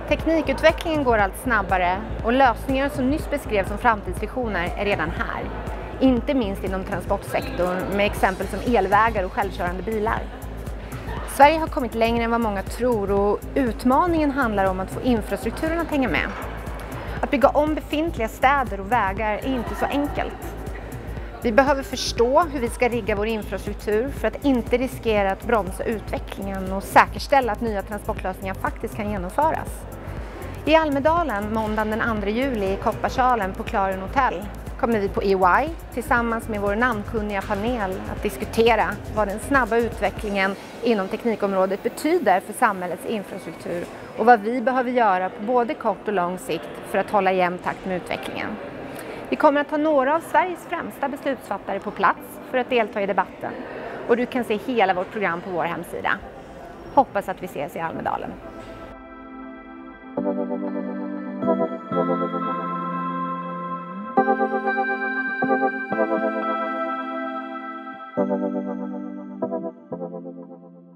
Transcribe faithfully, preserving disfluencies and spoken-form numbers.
Teknikutvecklingen går allt snabbare och lösningar som nyss beskrevs som framtidsvisioner är redan här. Inte minst inom transportsektorn med exempel som elvägar och självkörande bilar. Sverige har kommit längre än vad många tror och utmaningen handlar om att få infrastrukturen att hänga med. Att bygga om befintliga städer och vägar är inte så enkelt. Vi behöver förstå hur vi ska rigga vår infrastruktur för att inte riskera att bromsa utvecklingen och säkerställa att nya transportlösningar faktiskt kan genomföras. I Almedalen måndagen den andra juli i Kopparsalen på Clarion Hotel kommer vi på E Y tillsammans med vår namnkunniga panel att diskutera vad den snabba utvecklingen inom teknikområdet betyder för samhällets infrastruktur och vad vi behöver göra på både kort och lång sikt för att hålla jämn takt med utvecklingen. Vi kommer att ha några av Sveriges främsta beslutsfattare på plats för att delta i debatten och du kan se hela vårt program på vår hemsida. Hoppas att vi ses i Almedalen. Thank you.